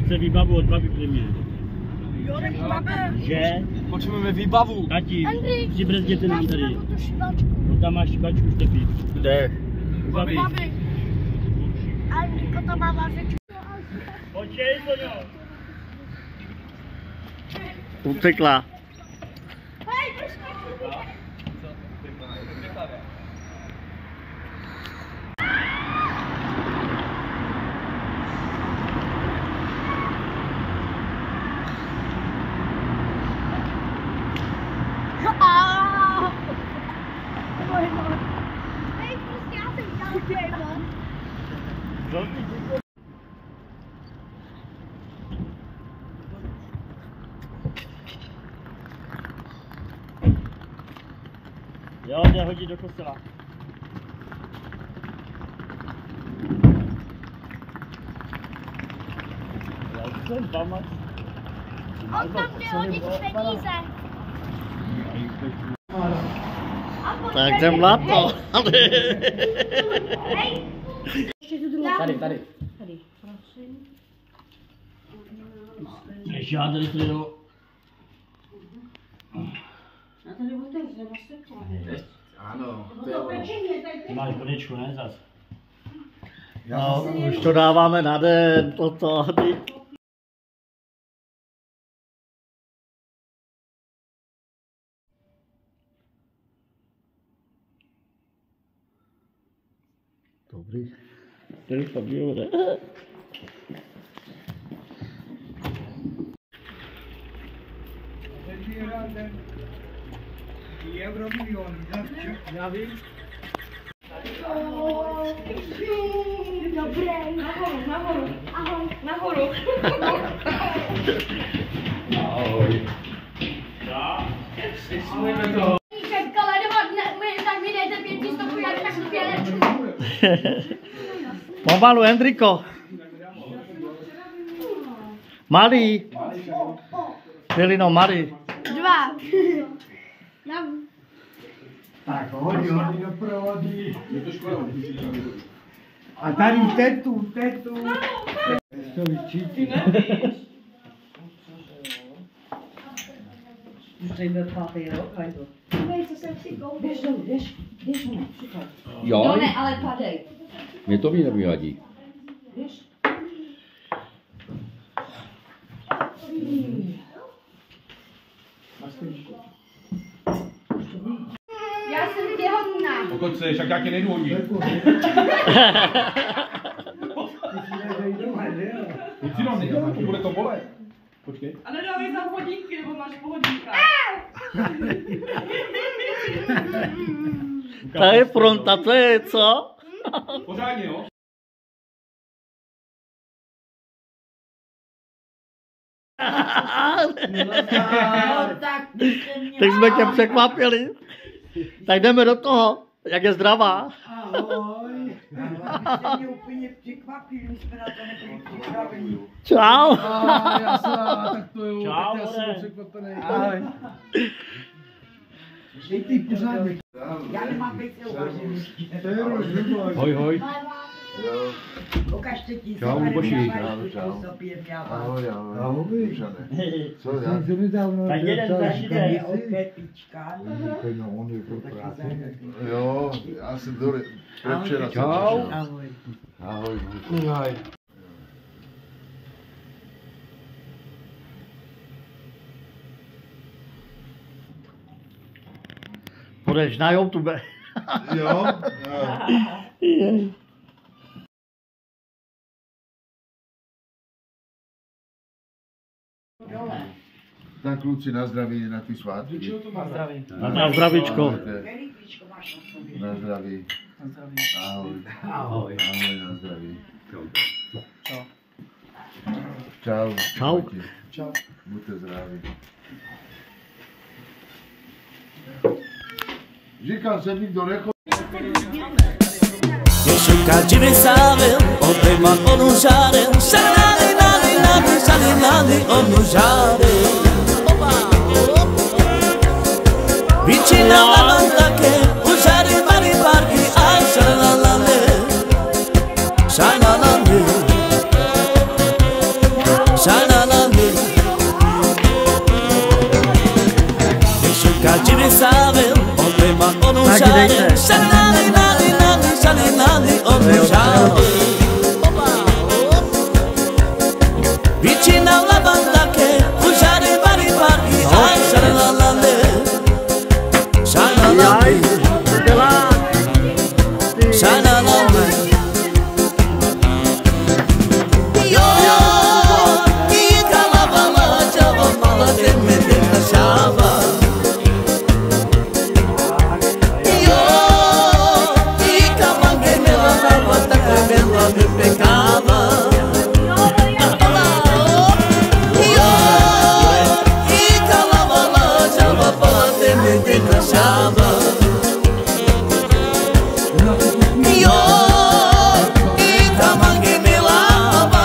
chce výbavu od babi primě. Jo, tak máme. Že? Potřebujeme výbavu. Tati, Andrej, přibrzděte nám tady. tu šibačku. No tam máš šibačku, Štefi. Kde? Babi. Babi. Andriko tam má vážečku. Počkej, Soňo. Utekla. Hej, počkej. Hej, prostě já jsem dělal Jo, jde hodit do kostela. Já jsem pamat. On tam jde hodit peníze. Tak jdem na to. Hej. Tady. Ještě já tady do... Ano. Ty máš konečku, ne zas? No, už to dáváme na den, toto. Dobrý. Tady Fabio, ne? Já vím. Dobré. Nahoru. Ahoj. Nahoru. Ahoj. Pomalu, Hendriko. Malý. Pilino, malý. 2. Tak hodí doprovodí. A tady tetu. To vyčítí. Už jde 5. rok, Hajdo. Co jsem si koupil? Běž, ne, příklad. Jo, No ne, ale padej. mě to nevadí. Běž. Já jsem těhotná. Pokud chceš, tak já tě nejdu hodit. Ty si no, bude to bolet. Počkej. A nedávej tam hodinky, nebo máš pohodníka. To je fronta, to je co? Pořádně, jo? No tak, Tak jsme tě překvapili. Tak jdeme do toho, jak je zdravá. Ahoj. Jste mě úplně překvapili, my jsme na to nebyli připraveni. Čau. Tak to jo, Čau, tak já jsem more. překvapený. Ahoj. Dej ty pořádně. Já nemám být neuvažený. To je rozumno. Hoj, hoj. Ukažte ti, Čau, Boží. Ahoj. Co, já jsem nedávno Tak jeden zažijte. opět pička. No, on je pro práci. Jo, já jsem to včera. Čau. Ahoj. Ahoj. Budeš na YouTube. Jo? Jej. Tak kluci, na zdraví na ty svátky. Na zdravíčko. Který pičko máš na sobě? Na zdraví. Na zdraví. Ahoj. Ahoj. Ahoj, na zdraví. Čau. Čau. Čau. Buďte zdraví. Říkám, se nikdo nechodí. Calci mi savem, o prima con usare, salami, salami, on usare. Vicina alla banda che usare i vari parchi, ai salalale, salalale, Cinca de sábel, onde ma onujare, shalali nali nali shali nali onujare. Vicina la banda che ujare bari bari ai shalalale, shalalale, shalalale. Yo, e calava java mala de me deixava. Yo, e camangue me lavava tá cabelo me pecava. Yo, e calava java mala de me deixava. Yo, e camangue me lava.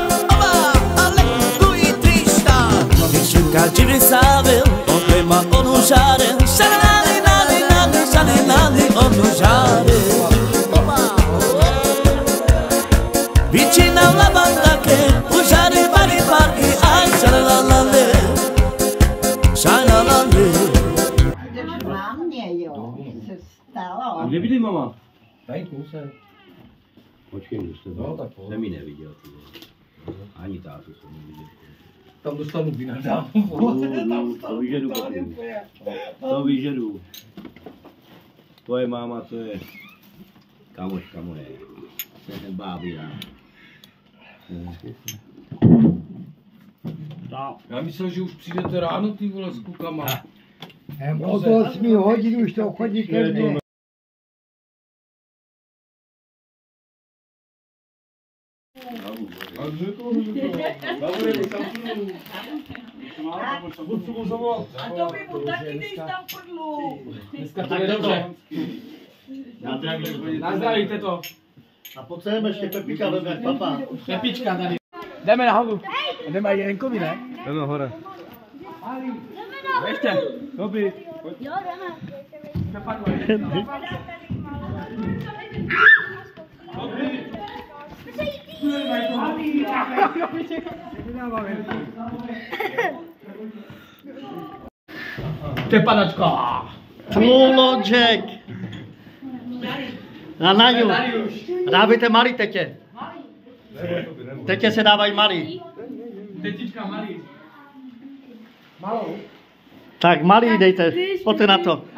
Cinca sábel, onde ma onujare, shalali nali nali shali nali onujare. Vicina la banda che ujare bari bari ai shalalale, shalalale. Mě jo, se stalo. A kde byli, mama? Venku se. Počkej, už jsem ji neviděl. Ani tátu jsem neviděl. Tam dostanu vynadám. To vyžedu, to vyžedu. Tvoje máma, to je kamoška moje. To je ten bábina. Já myslel, že už přijdete ráno, ty vole, s klukama. Od 8 hodin už to chodí ke mně. A to by mu taky dej tam podlu. Dneska to je dobře. Nazdravejte to. A potřebujeme ještě Pepíka vezme jak papa. Pepička tady. Jdeme nahoru. Jdeme i Jenkovi, ne? Jdeme hore. Ještě. Dobrý. Jo, jdeme. Čepanačka. Půloček. Na Naňu. Dávajte malý tetě. Tetě se dávají malý. Tetička malý. Tak malý dejte, pojďte na to.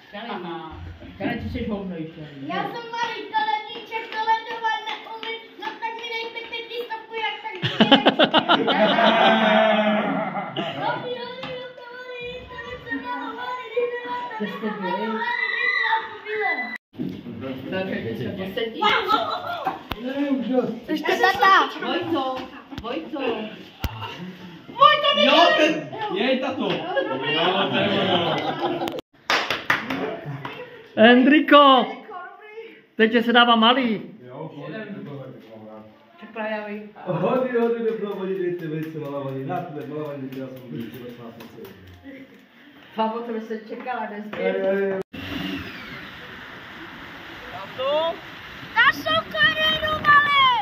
Já jsem malý teleníček, tohle neumím, no tak mi dejte 500 jak tak Což to tata? Vojto. Jo, ten. Jej, tato. Jo, to je ono. Endriko, tetě se dává malý. Hodi doprovodit, dejte vejce malovaný, nápět malovaný, já jsem byl 16 let. Fabo, to by se čekala dnes. Ta sokoreru, malé!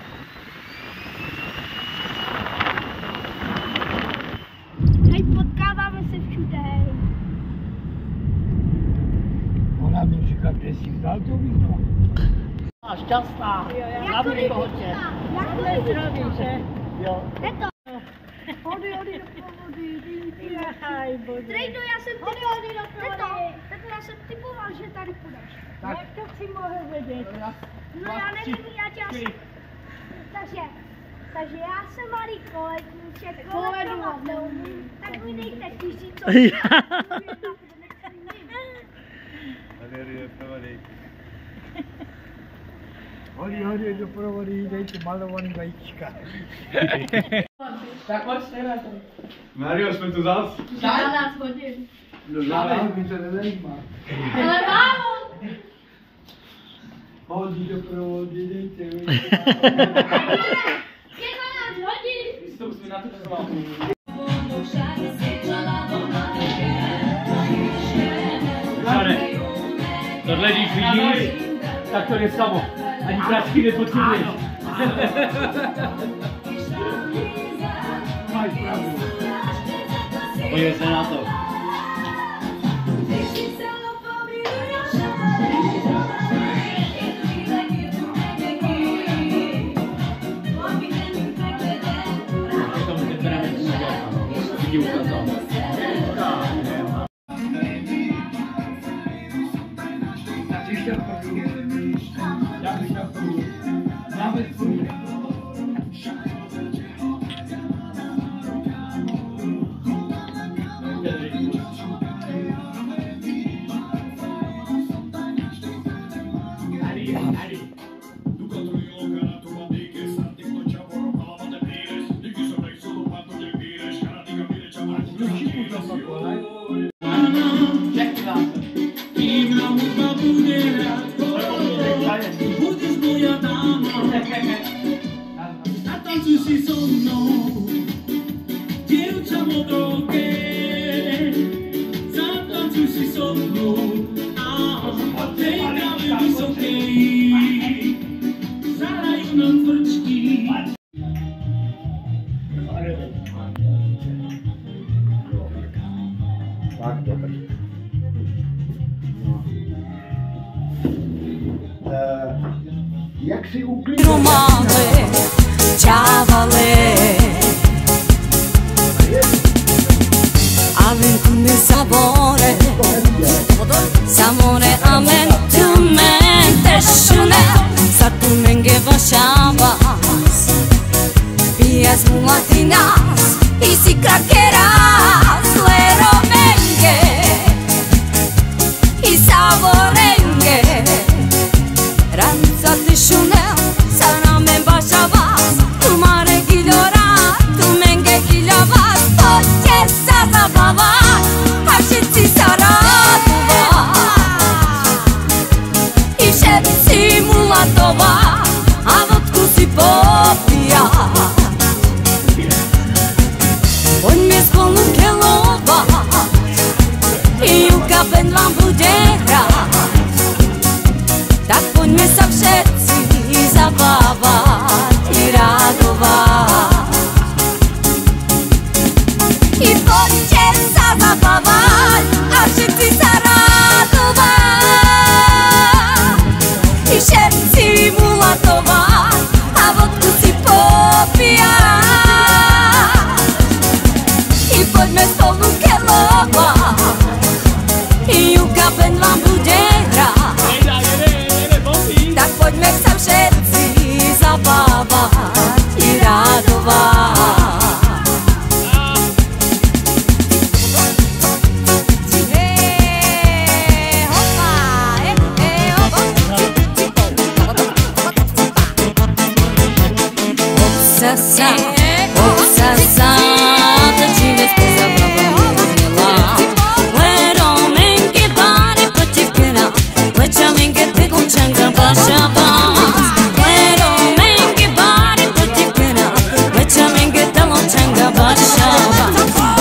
Hej, potkáváme se všude, hej. Ona mi říká, kde jsi vzal to víno. A šťastná. Jak to pohodě. zdraví, že? Jo. Teto. Hody do provody. Trejdo, já jsem typoval, že tady půjdeš. Jak to si mohl vědět? No já nevím, já tě asi... Takže já jsem malý koledníček, koledovat neumím, tak mi dejte 1000. Hodi do provody, dejte malovaný vajíčka. Tak pojď stejně to. Mario, jsme tu zas. 12 hodin. No zále, mi to nezajímá. Ale mámo! Hodi do provody, dejte vajíčka. Je 12 hodin! Jsi to musím natočovat. Tohle když vidíš, tak to je samo. Ani práčky nepotřebuješ. Podívej se na to. Jak si uklidil? Romane, čávale Amen come sapore Samore amen tu mente shune Sa tu menge vashavas Pias mulatinas Y si craqueras Lero menge Y saborenge Ranza te shune Sana men vashavas Tu mare gilora Tu menge gilavas Poche sa zabavas Haşetsi saraduvas I šetci mulatova A vodku si popija Poďme spolu kelovať I Julka Bendlám bude hrať Tak poďme sa všetci zabávať I radovať I poďte sa zabávať A všetci sa radovať I všetci mulatovať A vodku si popíjať I poďme spolu kelovať I Julka Bendlám bude hrať Tak poďme sa všetci zabávať I radovať Obsasa, da žive ste zabava uzmjela Lero menke bari protiv kena Leća menke teglučanga baša vas Lero menke bari protiv kena Leća menke teglučanga baša vas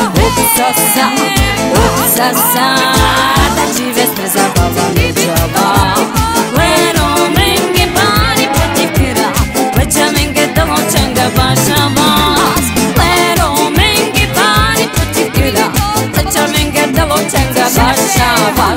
Obsasa, da žive ste zabava uzmjela Lero menke bari protiv kena Leća menke teglučanga baša vas Lero menke bari protiv kena Leća menke teglučanga baša vas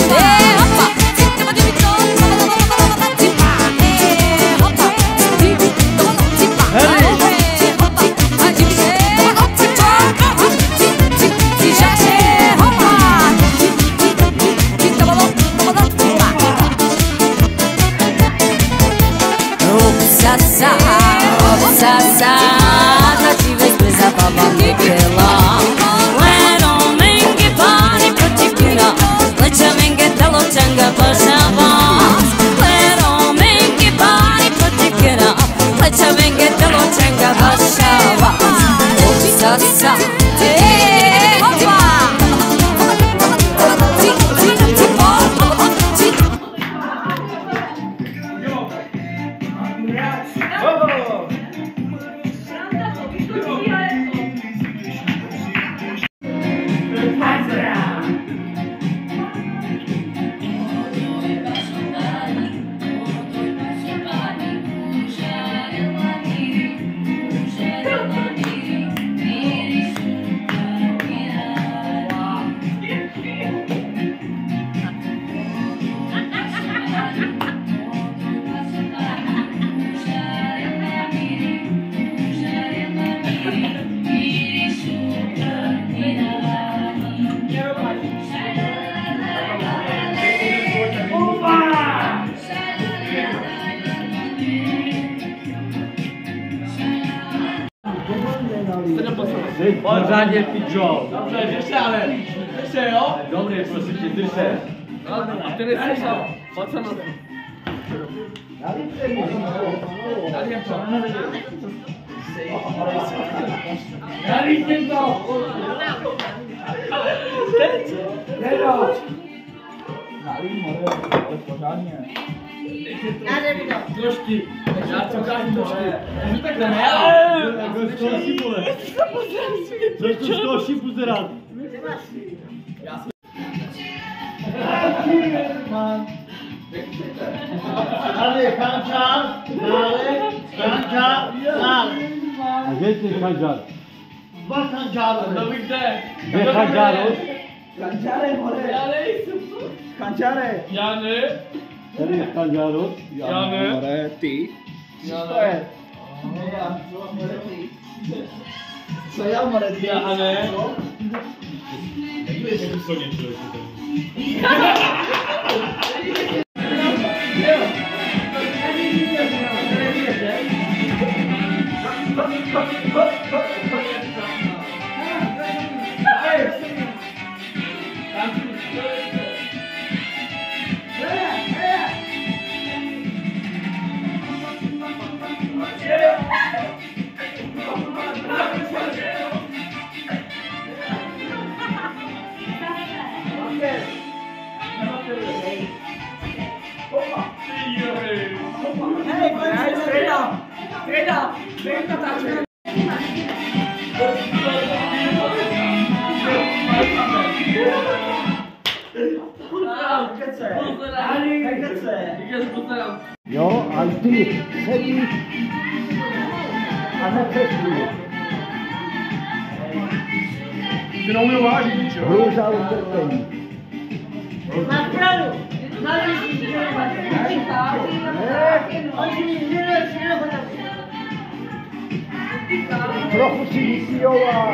Obsasa, da žive ste zabava uzmjela Lero menke bari protiv kena Leća Pořádně pičo. Dobře, drž se ale. Drž se, jo? Dobrý, prosím tě, drž se. A ty nejsi sám. Pojď se na to. Tady je to. Tady je to. Teď. Nedo. Nalí, more, ale pořádně. Trošky. Já to ukážu trošky. Tak ne, ale. Z toho šipu, ne. Z toho šipu se rád. Tady kančár, dále, kančár, dále. A kde je kančár? Dva kančáru. To bych jde. Kde je kančár? Kančáre, more. Já nejsem. Kančáre. Já ne. Tady je kančár. Já ne. More, ty. Já ne. Co já, more, ty? Já ne. Jo, a ty sedíš a nečekuji. Ty neumím vážit, čo? Hrůza utrpení. Máš pravdu. Máš si Trochu si vypijová.